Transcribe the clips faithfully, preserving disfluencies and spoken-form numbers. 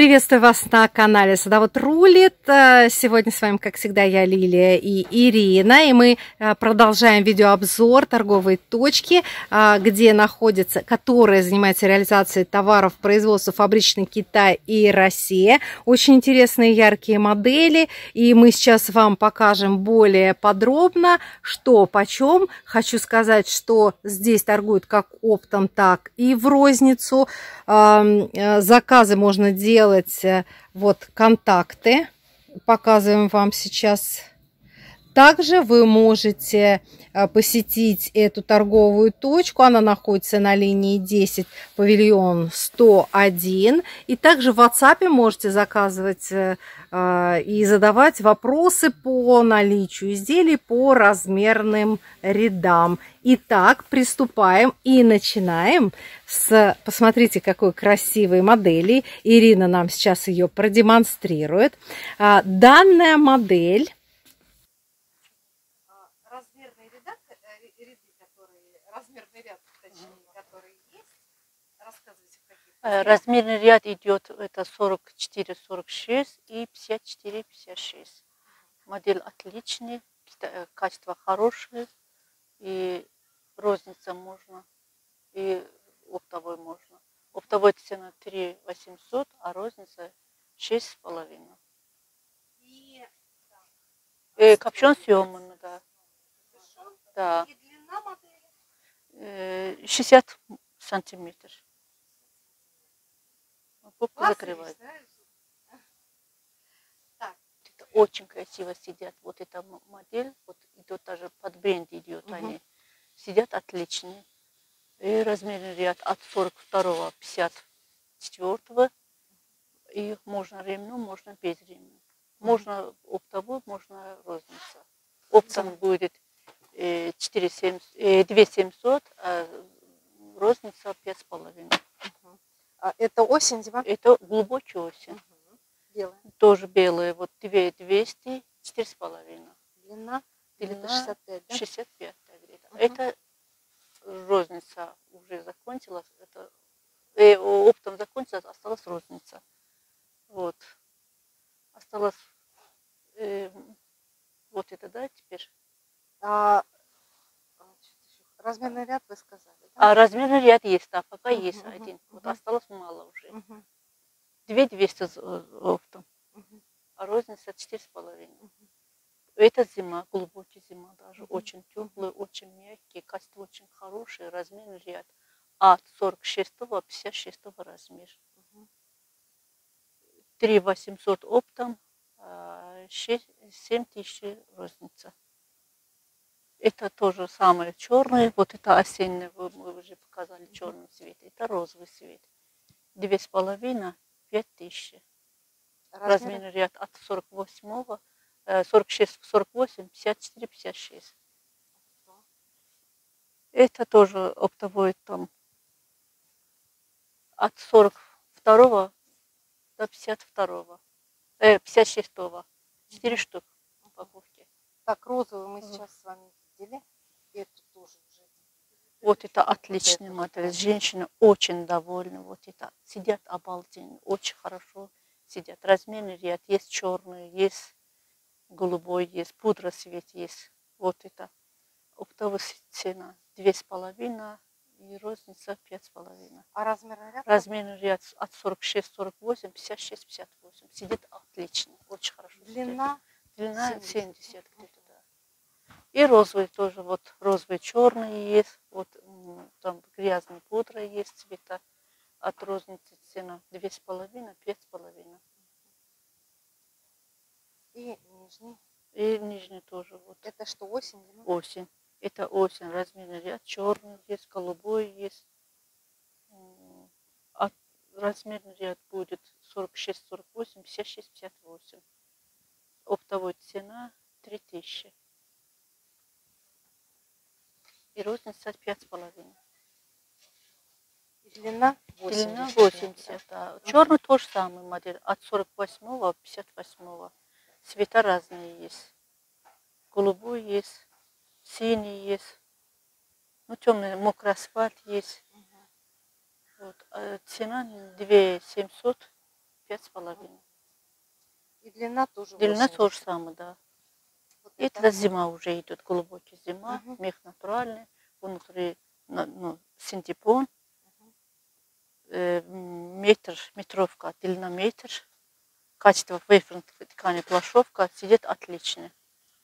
Приветствую вас на канале Садовод Рулит. Сегодня с вами, как всегда, я, Лилия и Ирина. И мы продолжаем видеообзор торговой точки, где находится, которая занимается реализацией товаров производства фабричный Китай и Россия. Очень интересные яркие модели. И мы сейчас вам покажем более подробно, что почем. Хочу сказать, что здесь торгуют как оптом, так и в розницу. Заказы можно делать. Вот контакты, показываем вам сейчас. Также вы можете посетить эту торговую точку. Она находится на линии десять, павильон сто один. И также в WhatsApp можете заказывать и задавать вопросы по наличию изделий по размерным рядам. Итак, приступаем и начинаем с... Посмотрите, какой красивой модели. Ирина нам сейчас ее продемонстрирует. Данная модель... Размерные ряды, ряды, которые... Размерный ряд, точнее, который есть. Рассказывайте, в каких... Размерный ряд идет это сорок четыре сорок шесть и пятьдесят четыре пятьдесят шесть. Модель отличная, качество хорошее. И розница можно, и оптовой можно. Оптовой цена три восемьсот, а розница шесть с половиной. И, да. и копчен съемный, да. Да. И длина модели? шестьдесят сантиметров. Попу закрывает. Очень красиво сидят. Вот эта модель, вот идет даже под бренд идет, угу. Они сидят отличные. И размерный ряд от сорок два пятьдесят четыре. И можно ремнем, можно без ремня. Угу. Можно оптовой, можно розница. Оптом будет две тысячи семьсот, а розница пять с половиной. Угу. А это осень, зима? Это глубокий осень. Угу. Белая. Тоже белые, вот две двести, четыре с половиной. Длина? Длина шестьдесят пять, да? шестьдесят пять, где-то. Угу. Это розница уже закончилась, это э, оптом закончилась, осталась розница. Вот. Осталось э, вот это, да, теперь. А, размерный ряд вы сказали, да? А размерный ряд есть, да, пока угу, есть угу, один. Угу. Вот осталось мало уже. Угу. две двести оптом, угу. а розница четыре с половиной. Угу. Это зима, глубокий зима даже, угу. Очень теплый, очень мягкий, качество очень хорошее, размерный ряд от сорок шестого пятьдесят шестого размер. Угу. три восемьсот оптом, семь тысяч розница. Это тоже самое черное, вот это осенний, мы уже показали черный цвет, это розовый цвет. Две с половиной, пять тысяч. Размерный ряд от сорок восьмого, сорок шесть сорок восемь, пятьдесят четыре пятьдесят шесть. Это тоже оптовой там от сорок второго до пятьдесят второго, э, пятьдесят шестого. четыре штук упаковки. Так, розовую мы сейчас с вами видели. Это тоже уже. Вот это отличный вот модель. Женщины очень довольны. Вот это сидят обалденно, очень хорошо сидят. Размерный ряд есть черный, есть голубой, есть пудра цвет есть. Вот это оптовая цена две с половиной и розница пять с половиной. А размерный ряд? Размерный ряд от сорок шесть сорок восемь, пятьдесят шесть пятьдесят восемь. Сидит отлично, очень хорошо. Длина? Длина семьдесят где-то, да. И розовый тоже, вот розовый черный есть, вот там грязная пудра есть цвета. От розницы цена две с половиной, пять с половиной. И нижний? И нижний тоже вот. Это что, осень? Зима? Осень. Это осень, размерный ряд, черный есть, голубой есть. От размерный ряд будет сорок шесть сорок восемь, пятьдесят шесть пятьдесят восемь. Оптовая цена три тысячи. И розница пять с половиной. Длина восемьдесят. Длина восемьдесят, да. Черный тоже самый модель. От сорок восьмого пятьдесят восьмого. Цвета разные есть. Голубой есть, синий есть. Ну, темный, мокрый асфальт есть. Угу. Вот. А цена две семьсот, пять с половиной. И длина тоже Длина восемьдесят. то же самое, да. Вот это это. зима уже идет, глубокий зима, Мгм. мех натуральный, внутри на- ну, синтепон, э, метр, метровка, длина метр, качество вейферной ткани плашовка сидит отлично.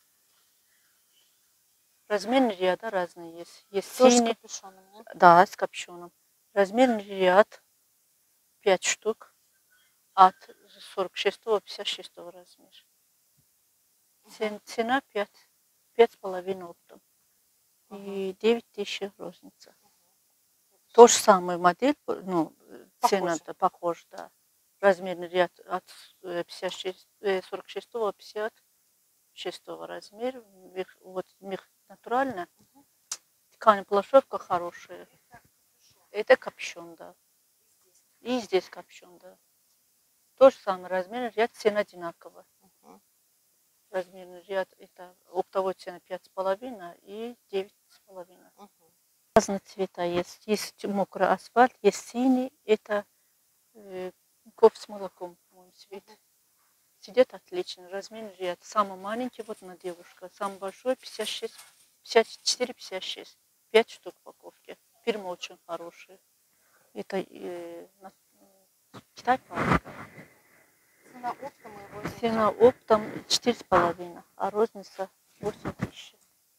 Размерный ряда разные есть. Есть Тоже с синий, капюшоном, да? да, с капюшоном. Размерный ряд пять штук от сорок шестого пятьдесят шестого размера. Цен- Цена пять, пять с половиной оптом. И девять тысяч розница. То же самое модель, ну, цена-то похожа, да. Размерный ряд от пятьдесят шесть, сорок шестого пятьдесят шестого размера. Мех, вот мех натуральная. Ткань плашевка хорошая. Это капюшон, да. И здесь капюшон, да. То же самое, размерный ряд, цена одинаковая. Размерный ряд, это оптовой цена пять с половиной и девять с половиной. Разные цвета есть. Есть мокрый асфальт, есть синий, это э, кофе с молоком, по-моему, цвет. Сидит отлично. Размерный ряд. Самый маленький, вот на девушка. Самый большой пятьдесят шесть, пятьдесят четыре пятьдесят шесть. пять штук упаковки. Фирма очень хорошая. Это э, на, Китай фабрика. Цена оптом и его. Цена оптом четыре с половиной, а розница восемь тысяч.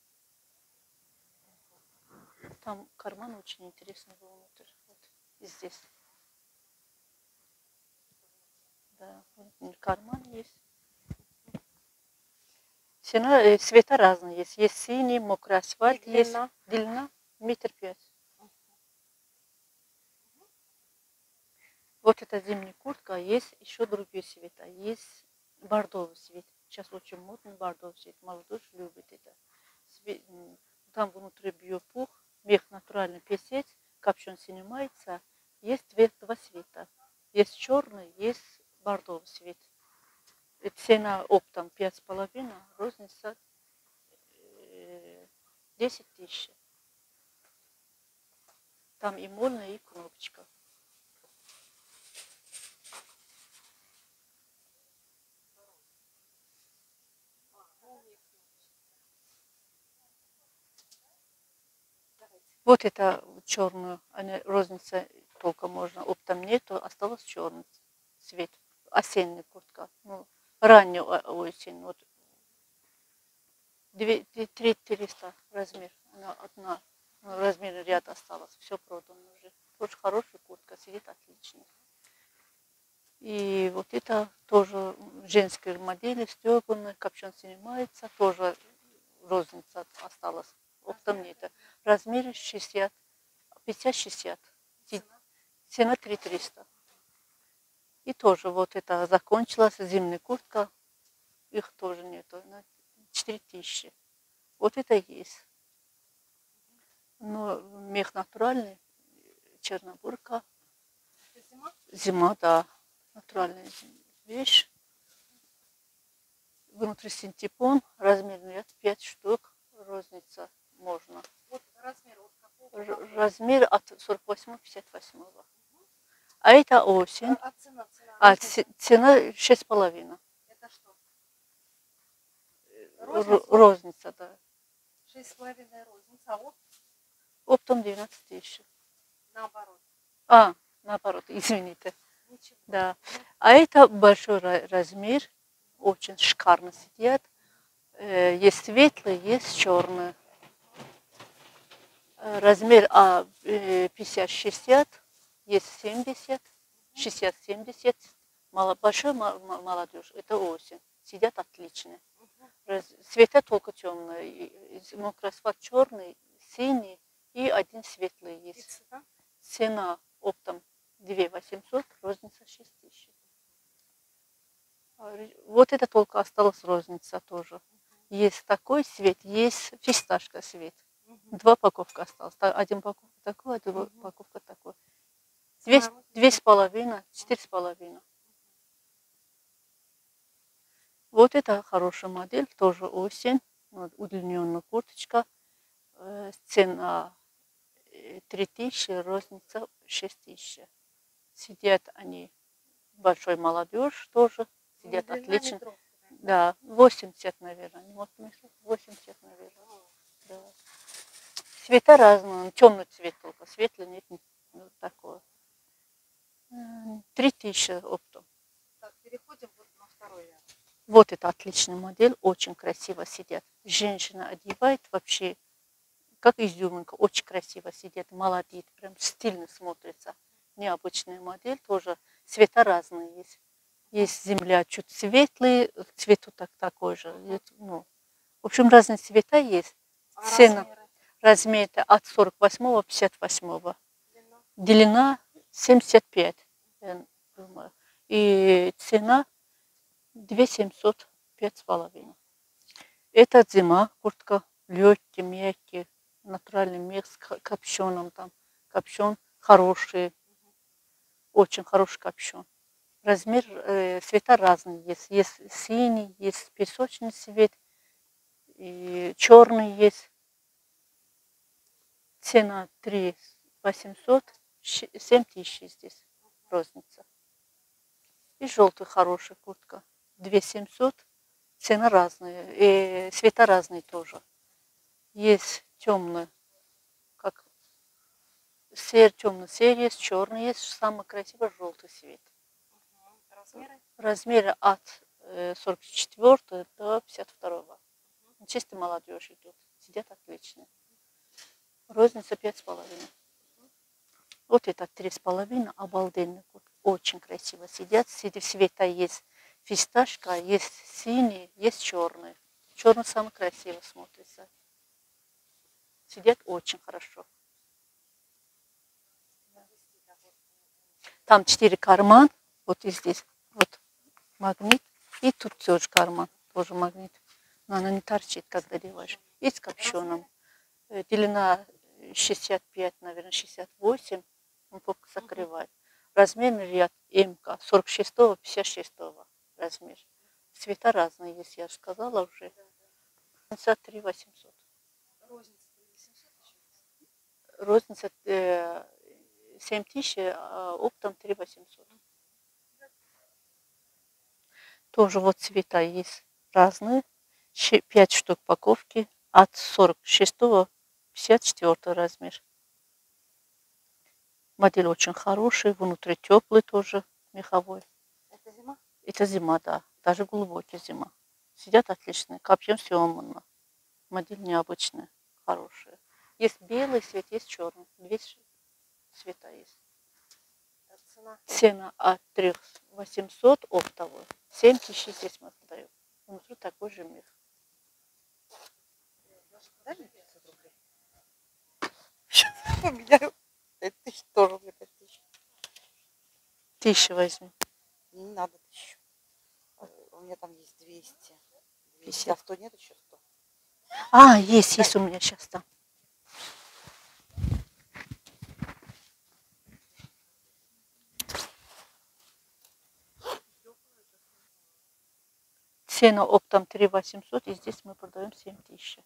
Там карман очень интересный был внутрь. Вот и здесь. Да, карман есть. Цена, э, цвета разные есть. Есть синий, мокрый асфальт, И есть длина? длина метр пять. Вот эта зимняя куртка, есть еще другие цвета. Есть бордовый цвет. Сейчас очень модный бордовый цвет. Молодежь любит это. Цвет, там внутри биопух, мех натуральный песец, капюшон снимается. Есть цвет, два цвета. Есть черный, есть бордовый цвет. И цена оптом пять с половиной, розница десять тысяч. Там и мольная, и кнопочка. Вот это черную, розница только можно, оптом нету, осталось черный цвет, осенняя куртка, ну, ранняя осень, вот, три триста размер, она одна, ну, размерный ряд осталось, все продано уже. Очень хорошая куртка, сидит отлично. И вот это тоже женские модели, стеганые, капюшон снимается, тоже розница осталась, оптом нет. Размер шестьдесят, пятьдесят шестьдесят. Цена три триста. И тоже вот это закончилась зимняя куртка. Их тоже нету. четыре тысячи. Вот это есть. Но мех натуральный. Чернобурка. Зима? Зима, да. Натуральная вещь. Внутри синтепон. Размерный ряд пять штук. Розница можно. Вот размер от какого? Размер от сорок восьмого пятьдесят восьмого. А это осень. А цена? Цена, а цена шесть с половиной. Это что? Розница, розница да. Шесть с половиной розница, а опт? Оптом двенадцать тысяч. Наоборот. А, наоборот, извините. Ничего. Да. А это большой размер. Очень шикарно сидят. Есть светлые, есть черные. Размер а, пятьдесят шестьдесят, есть семьдесят, шестьдесят семьдесят. Большой молодежь, это осень. Сидят отлично. Цвета только темные. Мокрый асфальт черный, синий и один светлый есть. Цена оптом две восемьсот, розница шесть тысяч. Вот это только осталась розница тоже. Есть такой цвет, есть фисташка цвет. Два упаковка осталось. Один упаковка такой, один упаковка такой. Две, две с половиной, четыре с половиной. Вот это хорошая модель, тоже осень. Вот, удлиненная курточка. Э, цена три тысячи, розница шесть тысяч. Сидят они большой молодежь тоже сидят отлично. Да, восемьдесят, наверное. восемьдесят, наверное. Да. Цвета разные, темный цвет только, светлый нет, ну, такое. Три тысячи оптом. Так, переходим вот на второй ряд. Вот это отличная модель, очень красиво сидят. Женщина одевает вообще, как изюминка, очень красиво сидит, молодец, прям стильно смотрится. Необычная модель, тоже цвета разные есть. Есть земля чуть светлый, цвету так такой же. Ну, в общем, разные цвета есть. А Цена, размеры? размер от сорок восьмого пятьдесят восьмого. Длина семьдесят пять, я думаю. И цена две тысячи семьсот, пять с половиной. Это зима, куртка легкий, мягкий, натуральный мех с капюшоном там. Капюшон хороший, очень хороший капюшон. Размер, э, цвета разные есть. Есть синий, есть песочный цвет, и черный есть. Цена три тысячи восемьсот, семь тысяч здесь розница. И желтый хорошая куртка. две тысячи семьсот, цена разная, и цвета разные тоже. Есть темный, как сер, темно-серый есть, черный есть, самый красивый желтый цвет. Размеры? Размеры от сорок четвёртого до пятьдесят второго. Чисто молодежь идут, сидят отлично. Розница пять с половиной. Вот это три с половиной, обалденный кот. Очень красиво сидят. Цвета есть фисташка, есть синий, есть черный. Черный самый красивый смотрится. Сидят очень хорошо. Там четыре кармана. Вот и здесь. Вот магнит. И тут тоже карман. Тоже магнит. Но она не торчит, когда одеваешь. И с капюшоном. Длина шестьдесят пять, наверное, шестьдесят восемь. Он попку закрывает. Размерный ряд МК. сорок шестого, пятьдесят шестого размер. Цвета разные есть, я же сказала уже. Розница три тысячи восемьсот. Розница э, семь тысяч, а оптом три тысячи восемьсот. Тоже вот цвета есть разные. пять штук упаковки. От сорок шестого, пятьдесят четвёртого размер. Модель очень хорошая, внутри теплый тоже, меховой. Это зима? Это зима, да. Даже глубокая зима. Сидят отлично. Копьем съемно. Модель необычная, хорошая. Есть белый цвет, есть черный. Две цвета есть. Цена? Цена от три тысячи восемьсот оптовую. семь тысяч здесь мы продаем. Внутри такой же мех. Дай мне пятьсот рублей. У меня пять тысяч тоже, у меня пять тысяч. Тысячу возьми. Не надо тысячу. У меня там есть двести. двести. А сто нет еще сто? А, есть, есть у меня сейчас там. Цена оптом три тысячи восемьсот, и здесь мы продаем семь тысяч.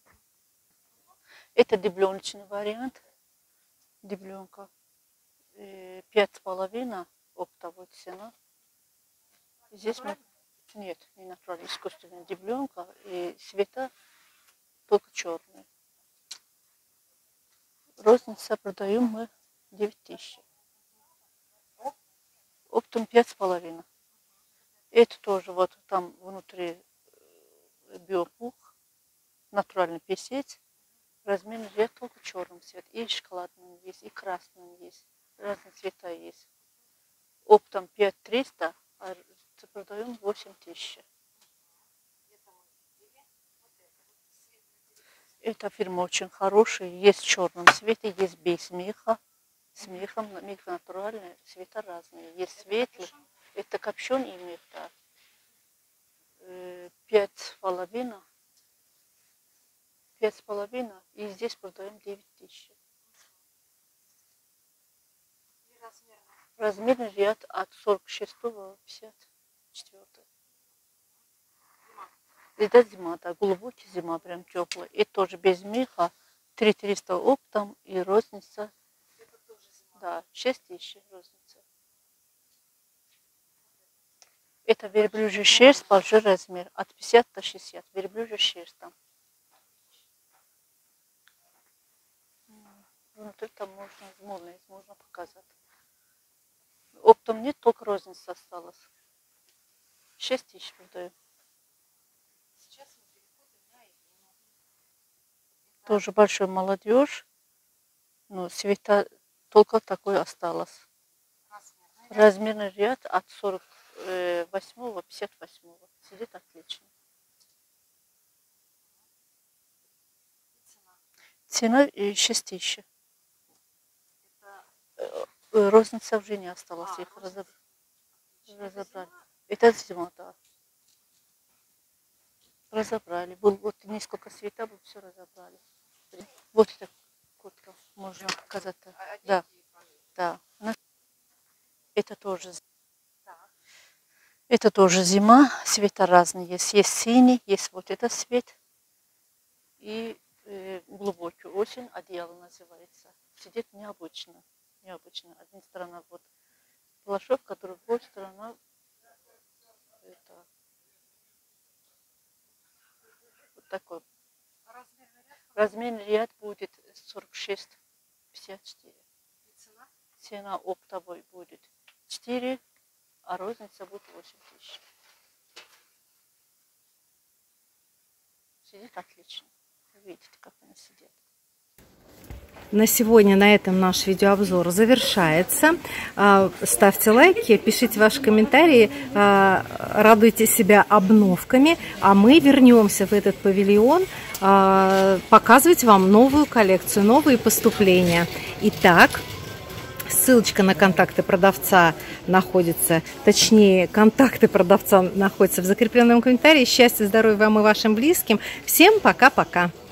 Это дубленочный вариант. Дубленка. Пять с половиной оптовая цена. Здесь мы... Нет, не натуральная, искусственная дубленка. И цвета только черные. Розница продаем мы девять тысяч. Оптом пять с половиной. Это тоже вот там внутри биопух, натуральный песец. Размерный ряд только черным цвет. И шоколадным есть, и красным есть. Разные цвета есть. Оптом пять тысяч триста, а продаем восемь тысяч. Эта фирма очень хорошая. Есть в черном цвете, есть без меха. С мехом, мех натуральный, цвета разные. Есть светлый. Это капюшон и мех, да. Пять с половиной. Пять с половиной. И здесь продаем девять тысяч. Размерный ряд от сорок шестого до пятьдесят четвёртого. Это зима, да, глубокая зима, прям теплая. И тоже без меха. три тысячи триста оптом и розница. Да, шесть тысяч розница. Это верблюжий шерсть, большой размер, от пятидесяти до шестидесяти. Верблюжий шерсть там. Внутри там можно, можно, можно показать. Оптом нет, только розница осталась. шесть тысяч продаю. Сейчас мы переходим на Ирину. Тоже большой молодежь. Но цвета только такой осталось. Размерный, Размерный ряд от сорок восьмого до пятьдесят восьмого. Сидит отлично. Цена шесть тысяч. Розница уже не осталась. А, их разоб... разобрали. Это зима, да. Разобрали. Был вот несколько цветов, все разобрали. Вот это куртка. Можно показать. Да. Да. Это тоже. Это тоже зима. Цвета разные есть. Есть синий, есть вот этот цвет. И э, глубокий. Очень одеяло называется. Сидит необычно. Необычно. Одна сторона вот плашовка, другая сторона это вот такой. Размерный ряд будет сорок шесть пятьдесят четыре. Цена? Цена оптовой будет четыре, а розница будет восемь тысяч. Сидит отлично. Видите, как она сидит. На сегодня на этом наш видеообзор завершается. Ставьте лайки, пишите ваши комментарии, радуйте себя обновками, а мы вернемся в этот павильон показывать вам новую коллекцию, новые поступления. Итак, ссылочка на контакты продавца находится, точнее, контакты продавца находятся в закрепленном комментарии. Счастья, здоровья вам и вашим близким. Всем пока-пока!